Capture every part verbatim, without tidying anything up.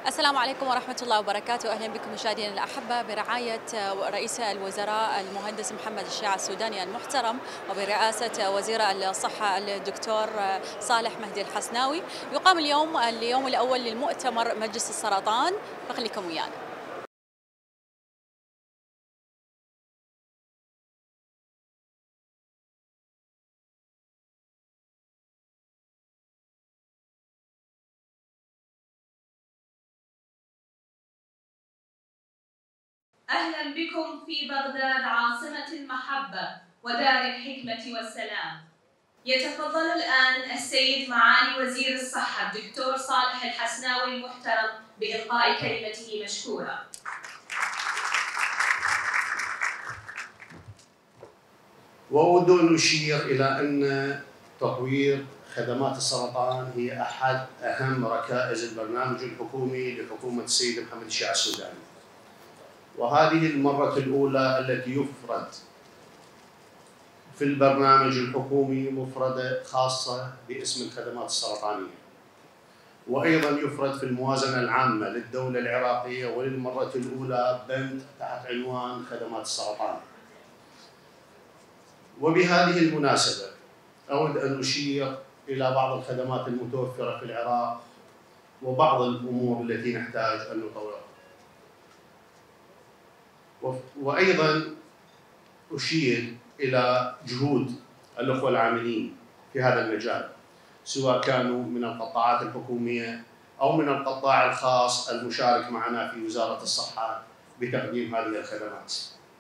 السلام عليكم ورحمة الله وبركاته. أهلا بكم مشاهدينا الأحبة برعاية رئيس الوزراء المهندس محمد الشياع السوداني المحترم وبرئاسة وزير الصحة الدكتور صالح مهدي الحسناوي. يقام اليوم اليوم الأول للمؤتمر مجلس السرطان، فخليكم ويانا. أهلا بكم في بغداد عاصمة المحبة ودار الحكمة والسلام. يتفضل الآن السيد معالي وزير الصحة الدكتور صالح الحسناوي المحترم بإلقاء كلمته مشكورا. وأود أن أشير إلى أن تطوير خدمات السرطان هي أحد أهم ركائز البرنامج الحكومي لحكومة السيد محمد الشياع السوداني، وهذه المرة الأولى التي يفرد في البرنامج الحكومي مفردة خاصة باسم الخدمات السرطانية، وأيضا يفرد في الموازنة العامة للدولة العراقية وللمرة الأولى بند تحت عنوان خدمات السرطان. وبهذه المناسبة أود أن أشير إلى بعض الخدمات المتوفرة في العراق وبعض الأمور التي نحتاج أن نطورها. وأيضا أشير إلى جهود الأخوة العاملين في هذا المجال، سواء كانوا من القطاعات الحكومية أو من القطاع الخاص المشارك معنا في وزارة الصحة بتقديم هذه الخدمات.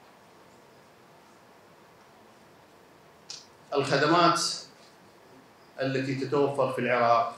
الخدمات التي تتوفر في العراق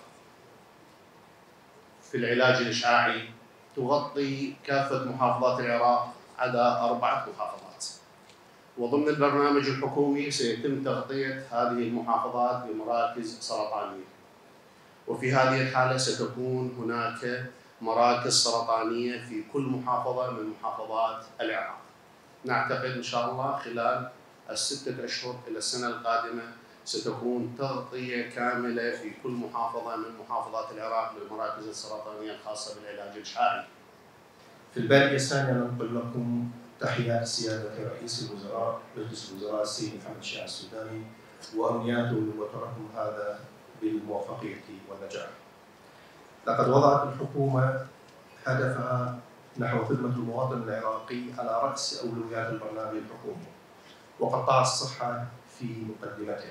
في العلاج الإشعاعي تغطي كافة محافظات العراق عدا أربعة محافظات، وضمن البرنامج الحكومي سيتم تغطية هذه المحافظات بمراكز سرطانية، وفي هذه الحالة ستكون هناك مراكز سرطانية في كل محافظة من محافظات العراق. نعتقد إن شاء الله خلال الستة أشهر إلى السنة القادمة ستكون تغطية كاملة في كل محافظة من محافظات العراق للمراكز السرطانية الخاصة بالعلاج الإشعاعي. في البادية الثانية ننقل لكم تحيات سيادة رئيس الوزراء مجلس الوزراء السيد محمد الشياع السوداني وأمنياته وتركم هذا بالموفقية والنجاح. لقد وضعت الحكومة هدفها نحو خدمة المواطن العراقي على رأس أولويات البرنامج الحكومي، وقطاع الصحة في مقدمتها.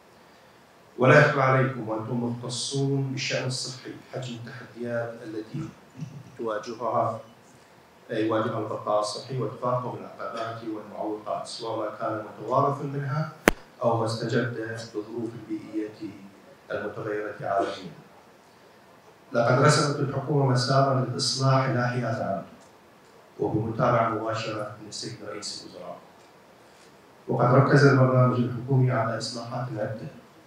ولا يخفى عليكم وأنتم مختصون بالشأن الصحي حجم التحديات التي تواجهها يواجهها القطاع الصحي وتفاقم العقبات والمعوقات، سواء ما كان متوارثا منها أو ما استجد بالظروف البيئية المتغيرة عالميا. لقد رسمت الحكومة مسارا للإصلاح لا حياد عنه وبمتابعة مباشرة من السيد رئيس الوزراء. وقد ركز البرنامج الحكومي على إصلاحات عدة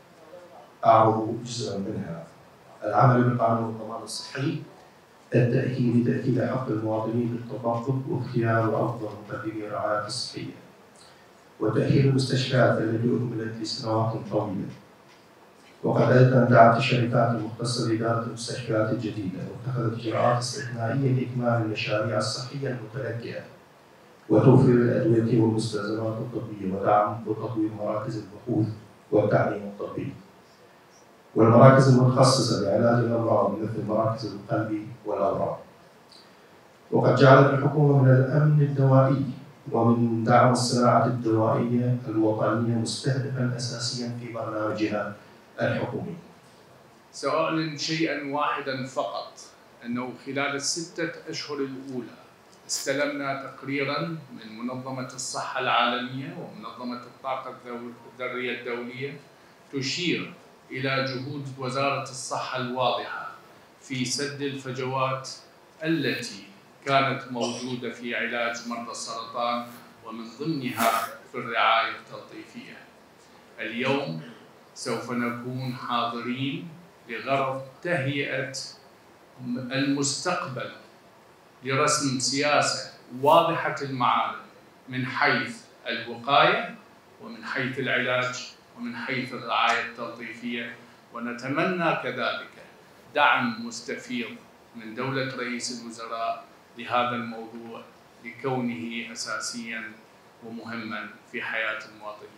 أعرض جزءا منها: العمل بقانون الضمان الصحي، التأكيد تأكيد حق المواطنين بالتطبق واختيار أفضل مقدمي الرعاية الصحية، وتأهيل المستشفيات التي أهملت لسنوات طويلة. وقد أيضا دعت الشركات المختصة بإدارة المستشفيات الجديدة واتخذت إجراءات استثنائية لإكمال المشاريع الصحية المتلكئة وتوفير الأدوية والمستلزمات الطبية ودعم وتطوير مراكز البحوث والتعليم الطبي والمراكز المتخصصة لعلاج الأمراض مثل مراكز القلب والأورام. وقد جعلت الحكومة من الأمن الدوائي ومن دعم الصناعة الدوائية الوطنية مستهدفا أساسيا في برنامجها الحكومي. سأعلن شيئا واحدا فقط، أنه خلال الستة أشهر الأولى استلمنا تقريرا من منظمة الصحة العالمية ومنظمة الطاقة الذرية الدولية تشير إلى جهود وزارة الصحة الواضحة في سد الفجوات التي كانت موجودة في علاج مرضى السرطان ومن ضمنها في الرعاية التلطيفية. اليوم سوف نكون حاضرين لغرض تهيئة المستقبل لرسم سياسة واضحة المعالم من حيث الوقاية ومن حيث العلاج ومن حيث الرعاية التلطيفية، ونتمنى كذلك دعم مستفيض من دولة رئيس الوزراء لهذا الموضوع لكونه أساسياً ومهماً في حياة المواطنين.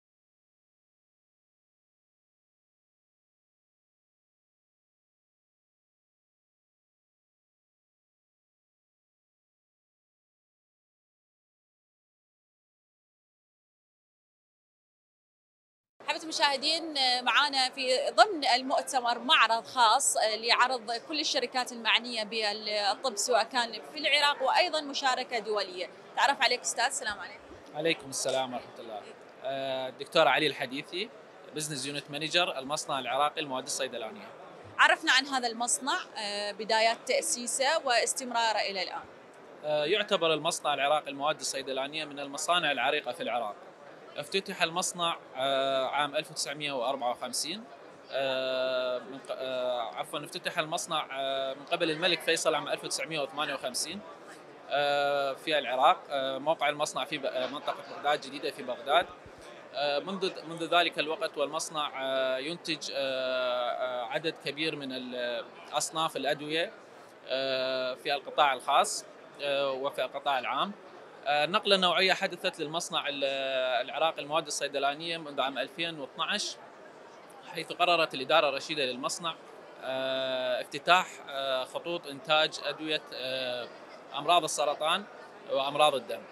حبيت المشاهدين معنا في ضمن المؤتمر معرض خاص لعرض كل الشركات المعنية بالطب سواء كان في العراق وأيضا مشاركة دولية. تعرف عليك أستاذ، السلام عليكم. عليكم السلام ورحمة الله. الدكتور علي الحديثي، بزنس يونت مانجر المصنع العراقي للمواد الصيدلانية. عرفنا عن هذا المصنع، بدايات تأسيسه واستمراره إلى الآن. يعتبر المصنع العراقي للمواد الصيدلانية من المصانع العريقة في العراق. افتتح المصنع عام ألف وتسعمئة وأربعة وخمسين، عفوا افتتح المصنع من قبل الملك فيصل عام ألف وتسعمئة وثمانية وخمسين في العراق. موقع المصنع في منطقة بغداد جديدة في بغداد. منذ منذ ذلك الوقت والمصنع ينتج عدد كبير من أصناف الأدوية في القطاع الخاص وفي القطاع العام. نقلة نوعية حدثت للمصنع العراقي للمواد الصيدلانية منذ عام ألفين واثنعش، حيث قررت الإدارة الرشيدة للمصنع افتتاح خطوط إنتاج أدوية أمراض السرطان وأمراض الدم.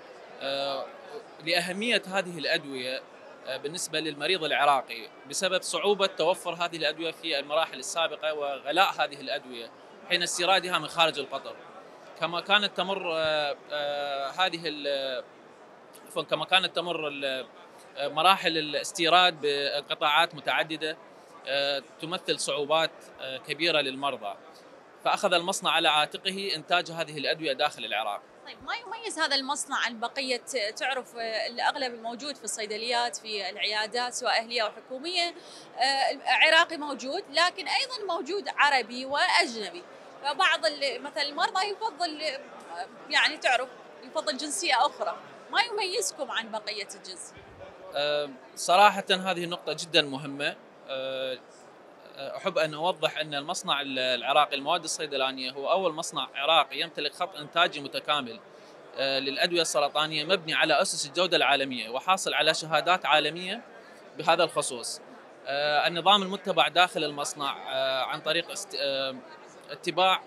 لأهمية هذه الأدوية بالنسبة للمريض العراقي بسبب صعوبة توفر هذه الأدوية في المراحل السابقة وغلاء هذه الأدوية حين استيرادها من خارج القطر، كما كانت تمر هذه عفوا كما كانت تمر مراحل الاستيراد بقطاعات متعددة تمثل صعوبات كبيرة للمرضى، فأخذ المصنع على عاتقه إنتاج هذه الأدوية داخل العراق. طيب، ما يميز هذا المصنع عن بقية؟ تعرف الأغلب الموجود في الصيدليات في العيادات سواء أهلية أو حكومية عراقي موجود، لكن أيضا موجود عربي وأجنبي، فبعض مثل المرضى يفضل يعني تعرف يفضل جنسية أخرى. ما يميزكم عن بقية الجنس؟ أه صراحة هذه النقطة جدا مهمة. أه أحب أن أوضح أن المصنع العراقي للمواد الصيدلانية هو أول مصنع عراقي يمتلك خط إنتاجي متكامل أه للأدوية السرطانية مبني على أسس الجودة العالمية وحاصل على شهادات عالمية بهذا الخصوص. أه النظام المتبع داخل المصنع أه عن طريق است... أه اتباع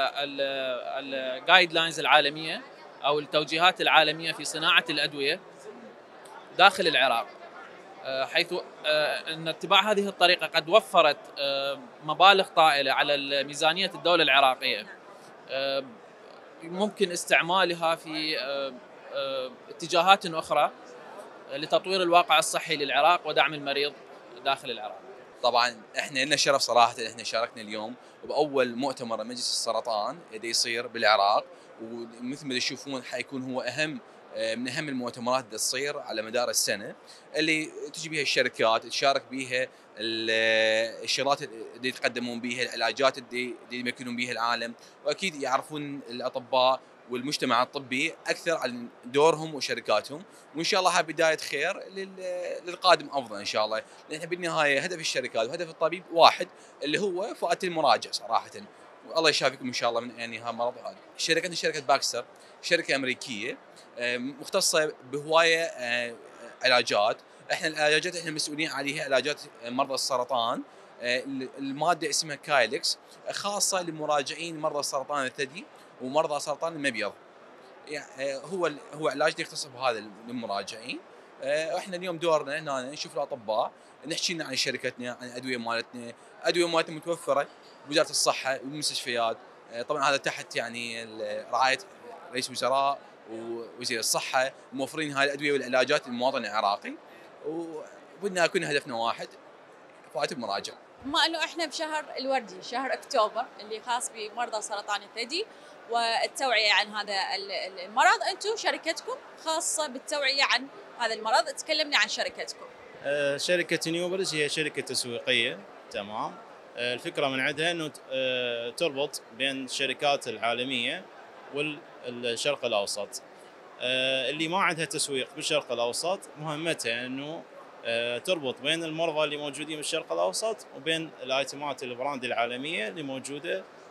الجايد لاينز العالمية أو التوجيهات العالمية في صناعة الأدوية داخل العراق، حيث أن اتباع هذه الطريقة قد وفرت مبالغ طائلة على ميزانية الدولة العراقية ممكن استعمالها في اتجاهات أخرى لتطوير الواقع الصحي للعراق ودعم المريض داخل العراق. طبعا احنا لنا الشرف صراحه ان احنا شاركنا اليوم باول مؤتمر مجلس السرطان اللي يصير بالعراق، ومثل ما تشوفون حيكون هو اهم من اهم المؤتمرات اللي تصير على مدار السنه، اللي تجي بها الشركات تشارك بها الشغلات اللي يتقدمون بها، العلاجات اللي يمكنون بها العالم، واكيد يعرفون الاطباء والمجتمع الطبي اكثر عن دورهم وشركاتهم، وان شاء الله هاي بدايه خير للقادم افضل ان شاء الله، لان بالنهايه هدف الشركات وهدف الطبيب واحد اللي هو فئه المراجع صراحه، والله يشافيكم ان شاء الله من يعني هالمرض هذا. شركتنا شركه باكستر، شركه امريكيه مختصه بهوايه علاجات، احنا العلاجات احنا مسؤولين عليها علاجات مرضى السرطان، الماده اسمها كايلكس خاصه لمراجعين مرضى السرطان الثدي ومرضى سرطان المبيض. يعني هو هو علاج يختص بهذا للمراجعين. احنا اليوم دورنا هنا نشوف الاطباء، نحكي لنا عن شركتنا، عن الادويه مالتنا، ادويه مالتنا متوفره بوزاره الصحه والمستشفيات، طبعا هذا تحت يعني رعايه رئيس الوزراء ووزير الصحه، موفرين هاي الادويه والعلاجات للمواطن العراقي، وبدنا يكون هدفنا واحد فائده المراجع. بما انه احنا بشهر الوردي، شهر اكتوبر اللي خاص بمرضى سرطان الثدي والتوعيه عن هذا المرض، انتم شركتكم خاصه بالتوعيه عن هذا المرض، تكلمني عن شركتكم. آه شركه نيوبرز هي شركه تسويقيه، تمام. آه الفكره من عندها انه آه تربط بين الشركات العالميه والشرق الاوسط. آه اللي ما عندها تسويق بالشرق الاوسط مهمتها انه آه تربط بين المرضى اللي موجودين بالشرق الاوسط وبين الايتمات البراند العالميه اللي موجوده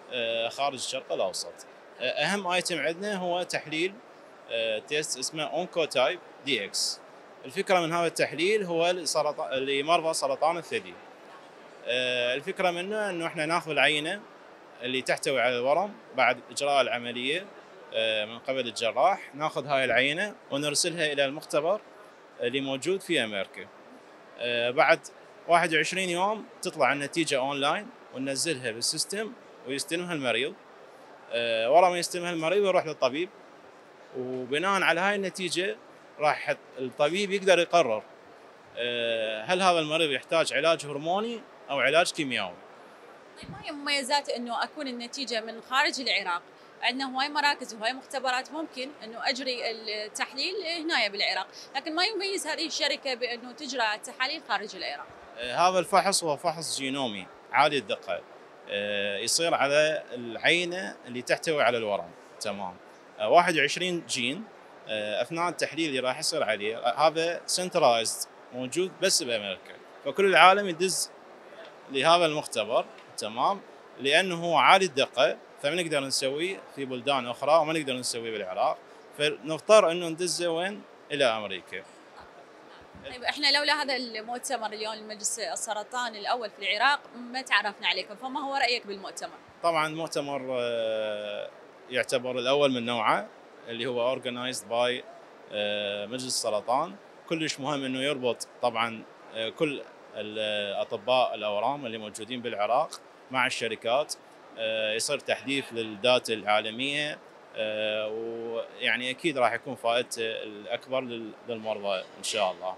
خارج الشرق الاوسط. اهم ايتم عندنا هو تحليل تيست اسمه اونكوتايب دي اكس. الفكره من هذا التحليل هو لمرضى سرطان الثدي. الفكره منه انه احنا ناخذ العينه اللي تحتوي على الورم بعد اجراء العمليه من قبل الجراح، ناخذ هاي العينه ونرسلها الى المختبر اللي موجود في امريكا. بعد واحد وعشرين يوم تطلع النتيجه اونلاين وننزلها بالسيستم ويستلمها المريض. ورا ما يستلمها المريض يروح للطبيب، وبناء على هاي النتيجه راح الطبيب يقدر يقرر هل هذا المريض يحتاج علاج هرموني او علاج كيميائي. طيب ما هي مميزات انه اكون النتيجه من خارج العراق؟ عندنا هواي مراكز وهواي مختبرات ممكن انه اجري التحليل هنا بالعراق، لكن ما يميز هذه الشركه بانه تجرى التحاليل خارج العراق. هذا الفحص هو فحص جينومي عالي الدقه، يصير على العينه اللي تحتوي على الورم. تمام. واحد وعشرين جين اثناء التحليل اللي راح يصير عليه، هذا سنترايزد موجود بس بامريكا، فكل العالم يدز لهذا المختبر. تمام. لانه هو عالي الدقه فما نقدر نسويه في بلدان اخرى وما نقدر نسويه بالعراق، فنضطر انه ندزه وين؟ الى امريكا. طيب احنا لولا هذا المؤتمر اليوم لمجلس السرطان الاول في العراق ما تعرفنا عليكم، فما هو رايك بالمؤتمر؟ طبعا المؤتمر يعتبر الاول من نوعه اللي هو اورجنايزد باي مجلس السرطان. كلش مهم انه يربط طبعا كل الاطباء الاورام اللي موجودين بالعراق مع الشركات، يصير تحديث للداتا العالميه، ويعني اكيد راح يكون فائدته الاكبر للمرضى ان شاء الله.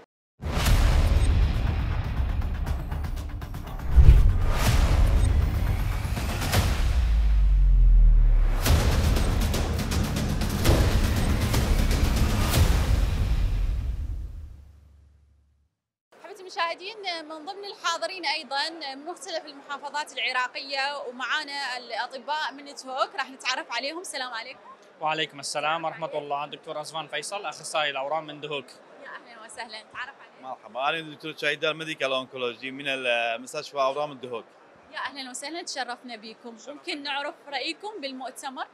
مشاهدين من ضمن الحاضرين ايضا من مختلف المحافظات العراقيه، ومعانا الاطباء من تهوك راح نتعرف عليهم. السلام عليكم. وعليكم السلام ورحمه الله. الدكتور أزفان فيصل، اخصائي الاورام من دهوك. يا اهلا وسهلا، تعرف عليك. مرحبا، انا الدكتور شايدر ميديكال اونكولوجي من المستشفى اورام الدهوك. يا اهلا وسهلا، تشرفنا بكم. ممكن نعرف رايكم بالمؤتمر؟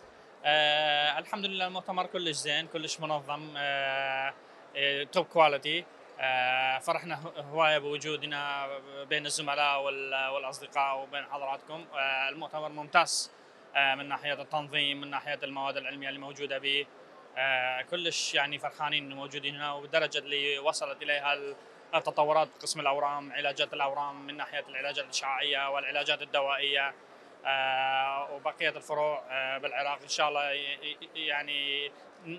آه الحمد لله المؤتمر كلش زين، كلش منظم، آه توب كواليتي. آه فرحنا هوايه بوجودنا بين الزملاء والاصدقاء وبين حضراتكم. آه المؤتمر ممتاز آه من ناحيه التنظيم، من ناحيه المواد العلميه اللي موجوده به. آه كلش يعني فرحانين انه موجودين هنا، وبالدرجه اللي وصلت اليها التطورات بقسم الاورام، علاجات الاورام من ناحيه العلاجات الاشعاعيه والعلاجات الدوائيه، آه وبقيه الفروع آه بالعراق. ان شاء الله يعني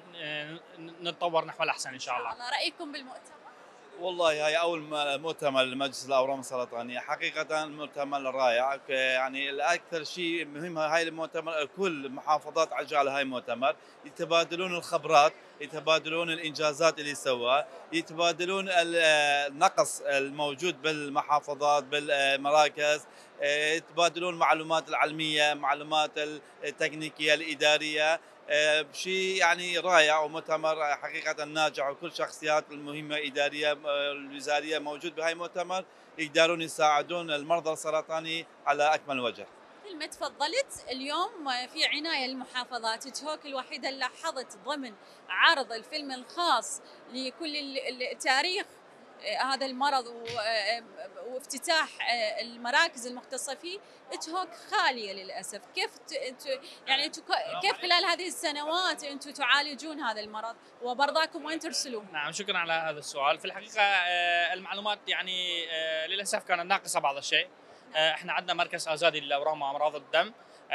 نتطور نحو الاحسن ان شاء الله. رايكم بالمؤتمر؟ والله هاي اول مؤتمر لمجلس الاورام السرطانيه، حقيقه المؤتمر رائع. يعني الاكثر شيء مهم هاي المؤتمر كل المحافظات عجوا على هاي المؤتمر، يتبادلون الخبرات، يتبادلون الانجازات اللي سواها، يتبادلون النقص الموجود بالمحافظات بالمراكز، يتبادلون المعلومات العلمية، معلومات التكنيكية الإدارية. شيء يعني رائع ومؤتمر حقيقة ناجح، وكل شخصيات المهمة إدارية الوزارية موجود بهاي المؤتمر يقدرون يساعدون المرضى السرطاني على أكمل وجه. مثل ما تفضلت اليوم في عناية المحافظات، تهوك الوحيدة اللي لاحظت ضمن عرض الفيلم الخاص لكل التاريخ هذا المرض وافتتاح المراكز المختصة فيه، تهوك خالية للأسف. كيف يعني كيف خلال هذه السنوات أنتم تعالجون هذا المرض ومرضاكم وين ترسلون؟ نعم شكرا على هذا السؤال. في الحقيقة المعلومات يعني للأسف كانت ناقصة بعض الشيء. احنا عندنا مركز ازادي للاورام وامراض الدم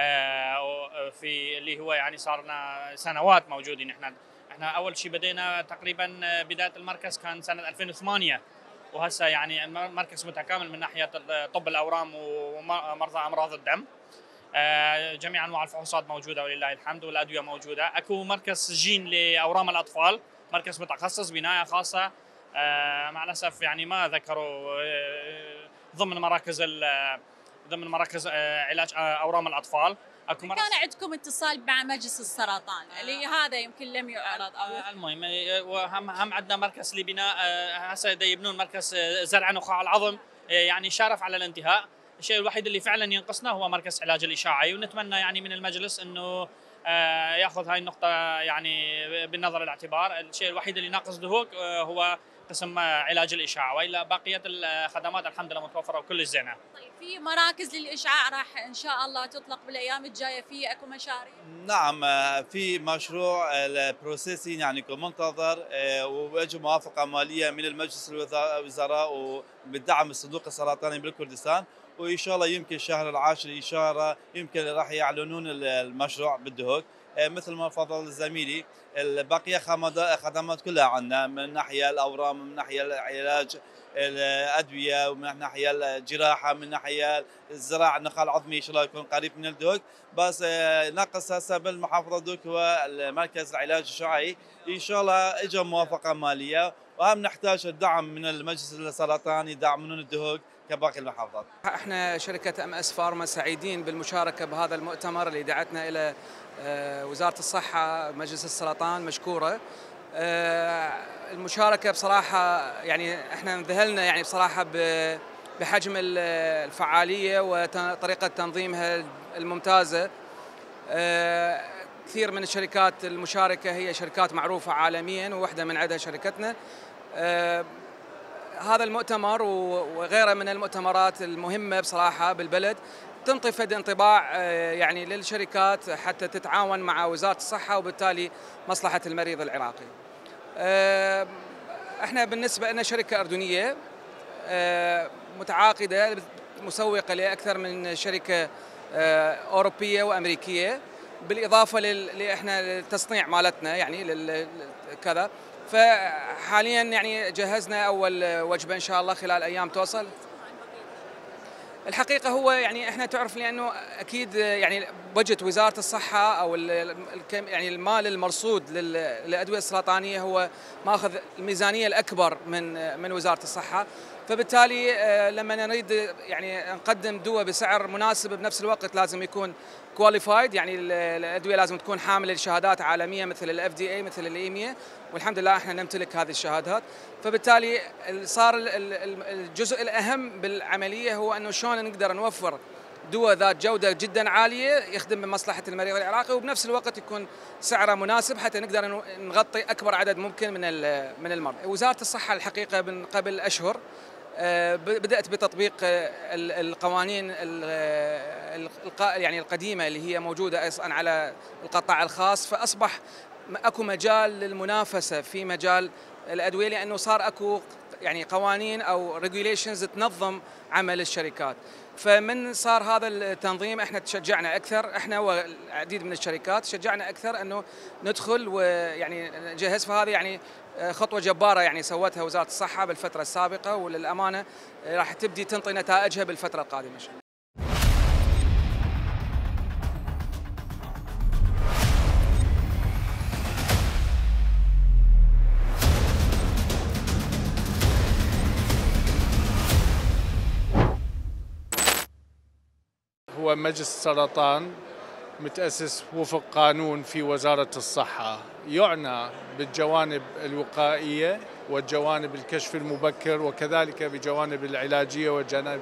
في اللي هو يعني صار لنا سنوات موجودين. احنا احنا اول شيء بدينا تقريبا بدايه المركز كان سنه ألفين وثمانية، وهسه يعني مركز متكامل من ناحيه طب الاورام ومرضى امراض الدم. جميع انواع الفحوصات موجوده ولله الحمد، والادويه موجوده. اكو مركز جين لاورام الاطفال، مركز متخصص بنايه خاصه. مع الاسف يعني ما ذكروا ضمن مراكز ضمن مراكز علاج اورام الاطفال. اكو كان عندكم اتصال مع مجلس السرطان اللي هذا يمكن لم يعرض او المهم، وهم هم عندنا مركز لبناء هسه يبنون مركز زرع نخاع العظم، يعني شارف على الانتهاء. الشيء الوحيد اللي فعلا ينقصنا هو مركز علاج الاشاعي، ونتمنى يعني من المجلس انه ياخذ هاي النقطه يعني بالنظر الاعتبار. الشيء الوحيد اللي ناقص دهوك هو قسم علاج الاشعاع، والا بقيه الخدمات الحمد لله متوفره وكل زينه. طيب في مراكز للاشعاع راح ان شاء الله تطلق بالايام الجايه، في اكو مشاريع؟ نعم، في مشروع البروسيسين يعني يكون منتظر، واجى موافقه ماليه من المجلس الوزراء وبالدعم الصندوق السرطاني بالكردستان، وان شاء الله يمكن الشهر العاشر اشاره يمكن راح يعلنون المشروع بالدهوك. مثل ما فضل زميلي، البقيه خدمات كلها عندنا، من ناحيه الاورام، من ناحيه العلاج، الادويه، ومن ناحيه الجراحه، من ناحيه الزراعه، النخاع العظمي ان شاء الله يكون قريب من الدوك. بس ناقص هسه بالمحافظه دوك هو مركز العلاج الاشعاعي، ان شاء الله اجى موافقه ماليه، وهم نحتاج الدعم من المجلس السرطاني يدعمون الدهوك كباقي المحافظات. احنا شركه ام اس فارما سعيدين بالمشاركه بهذا المؤتمر اللي دعتنا الى وزاره الصحه، مجلس السرطان مشكوره. المشاركه بصراحه يعني احنا انذهلنا يعني بصراحه بحجم الفعاليه وطريقه تنظيمها الممتازه. كثير من الشركات المشاركه هي شركات معروفه عالميا، وواحده من عدها شركتنا. هذا المؤتمر وغيره من المؤتمرات المهمه بصراحه بالبلد تنطي فد انطباع يعني للشركات حتى تتعاون مع وزاره الصحه، وبالتالي مصلحه المريض العراقي. احنا بالنسبه لنا شركه اردنيه متعاقده مسوقه لاكثر من شركه اوروبيه وامريكيه، بالاضافه ل احنا التصنيع مالتنا يعني كذا. فحاليا يعني جهزنا اول وجبه ان شاء الله خلال ايام توصل. الحقيقه هو يعني احنا تعرف لانه اكيد يعني بجت وزاره الصحه او يعني المال المرصود للادويه السرطانيه هو ماخذ الميزانيه الاكبر من من وزاره الصحه، فبالتالي لما نريد يعني نقدم دواء بسعر مناسب بنفس الوقت لازم يكون كواليفايد، يعني الادويه لازم تكون حامله لشهادات عالميه مثل الاف دي اي مثل الايميا، والحمد لله احنا نمتلك هذه الشهادات. فبالتالي صار الجزء الاهم بالعمليه هو انه شلون نقدر نوفر دواء ذات جوده جدا عاليه يخدم بمصلحه المريض العراقي، وبنفس الوقت يكون سعره مناسب حتى نقدر نغطي اكبر عدد ممكن من من المرضى. وزاره الصحه الحقيقه من قبل اشهر بدأت بتطبيق القوانين يعني القديمة اللي هي موجودة أصلا على القطاع الخاص، فأصبح أكو مجال للمنافسة في مجال الأدوية، لأنه صار أكو يعني قوانين أو ريجوليشنز تنظم عمل الشركات. فمن صار هذا التنظيم احنا تشجعنا اكثر، احنا والعديد من الشركات تشجعنا اكثر انه ندخل ويعني نجهز. فهذه يعني خطوه جباره يعني سوتها وزاره الصحه بالفتره السابقه، وللامانه راح تبدي تنطي نتائجها بالفتره القادمه ان شاء الله. هو مجلس السرطان متأسس وفق قانون في وزارة الصحة يعنى بالجوانب الوقائية والجوانب الكشف المبكر، وكذلك بجوانب العلاجية وجانب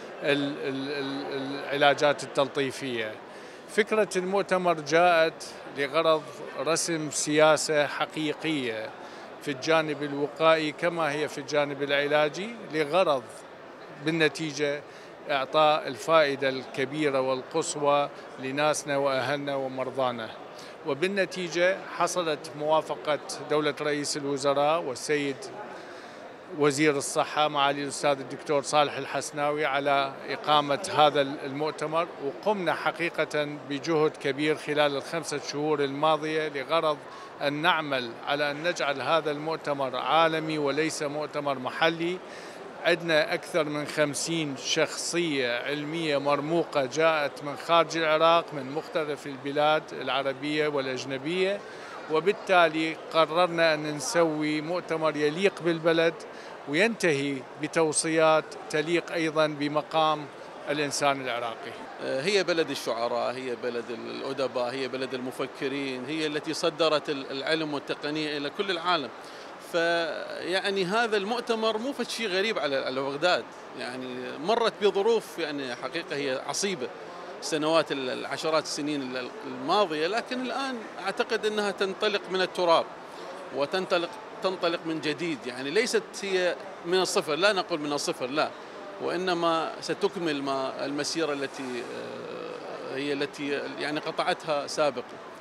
العلاجات التلطيفية. فكرة المؤتمر جاءت لغرض رسم سياسة حقيقية في الجانب الوقائي كما هي في الجانب العلاجي، لغرض بالنتيجة إعطاء الفائدة الكبيرة والقصوى لناسنا وأهلنا ومرضانا. وبالنتيجة حصلت موافقة دولة رئيس الوزراء والسيد وزير الصحة معالي الأستاذ الدكتور صالح الحسناوي على إقامة هذا المؤتمر، وقمنا حقيقة بجهد كبير خلال الخمسة شهور الماضية لغرض أن نعمل على أن نجعل هذا المؤتمر عالمي وليس مؤتمر محلي. عندنا أكثر من خمسين شخصية علمية مرموقة جاءت من خارج العراق من مختلف البلاد العربية والأجنبية، وبالتالي قررنا أن نسوي مؤتمر يليق بالبلد وينتهي بتوصيات تليق أيضا بمقام الإنسان العراقي. هي بلد الشعراء، هي بلد الأدباء، هي بلد المفكرين، هي التي صدرت العلم والتقنية إلى كل العالم. فيعني هذا المؤتمر مو شيء غريب على على بغداد، يعني مرت بظروف يعني حقيقة هي عصيبة سنوات العشرات السنين الماضية، لكن الآن أعتقد أنها تنطلق من التراب وتنطلق تنطلق من جديد، يعني ليست هي من الصفر، لا نقول من الصفر لا، وإنما ستكمل ما المسيرة التي هي التي يعني قطعتها سابقا.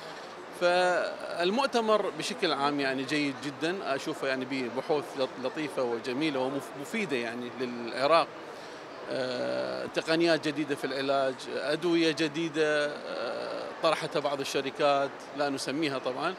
فالمؤتمر بشكل عام يعني جيد جدا، أشوفه يعني ببحوث لطيفة وجميلة ومفيدة يعني للعراق، تقنيات جديدة في العلاج، أدوية جديدة طرحتها بعض الشركات لا نسميها طبعا،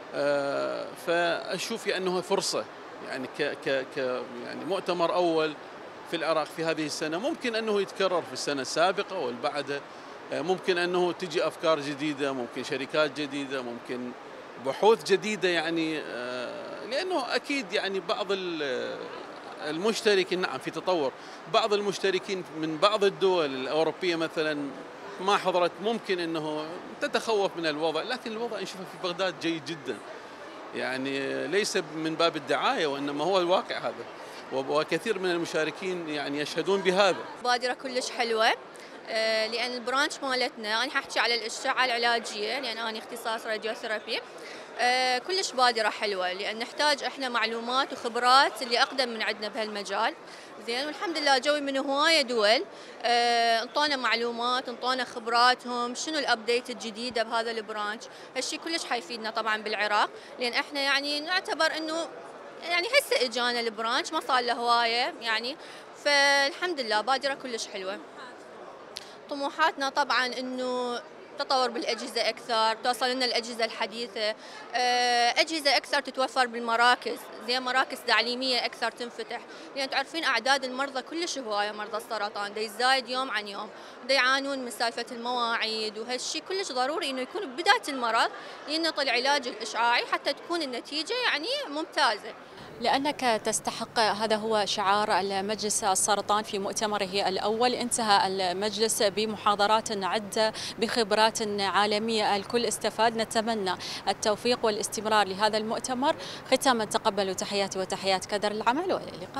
فأشوف أنه فرصة يعني ك ك ك يعني مؤتمر أول في العراق في هذه السنة، ممكن أنه يتكرر في السنة السابقة والبعدها، ممكن أنه تجي أفكار جديدة، ممكن شركات جديدة، ممكن بحوث جديدة، يعني لأنه أكيد يعني بعض المشتركين نعم في تطور، بعض المشتركين من بعض الدول الأوروبية مثلا ما حضرت، ممكن أنه تتخوف من الوضع، لكن الوضع نشوفه في بغداد جيد جدا، يعني ليس من باب الدعاية وإنما هو الواقع هذا، وكثير من المشاركين يعني يشهدون بهذا. بادرة كلش حلوة، لأن البرانش مالتنا أنا ححكي على الأشعة العلاجية لأن أنا اختصاص راديوثيرابي، كلش بادرة حلوة، لأن نحتاج إحنا معلومات وخبرات اللي أقدم من عندنا بهالمجال، زين، والحمد لله جوي من هواية دول انطونا معلومات، انطونا خبراتهم، شنو الأبديت الجديدة بهذا البرانش، هالشيء كلش حيفيدنا طبعا بالعراق، لأن إحنا يعني نعتبر إنه يعني هسه إجانا البرانش ما صار له هواية يعني، فالحمد لله بادرة كلش حلوة. طموحاتنا طبعا إنه تطور بالأجهزة أكثر، توصل لنا الأجهزة الحديثة، أجهزة أكثر تتوفر بالمراكز، زي مراكز تعليمية أكثر تنفتح، لأن تعرفين أعداد المرضى كلش هواية، مرضى السرطان دا يزايد يوم عن يوم، دا يعانون من سالفة المواعيد، وهالشيء كلش ضروري إنه يكون بداية المرض ينطي العلاج الإشعاعي حتى تكون النتيجة يعني ممتازة. لأنك تستحق، هذا هو شعار المجلس السرطان في مؤتمره الأول. انتهى المجلس بمحاضرات عدة بخبرات عالمية، الكل استفاد. نتمنى التوفيق والاستمرار لهذا المؤتمر. ختاما تقبلوا تحياتي وتحيات كادر العمل، والى اللقاء.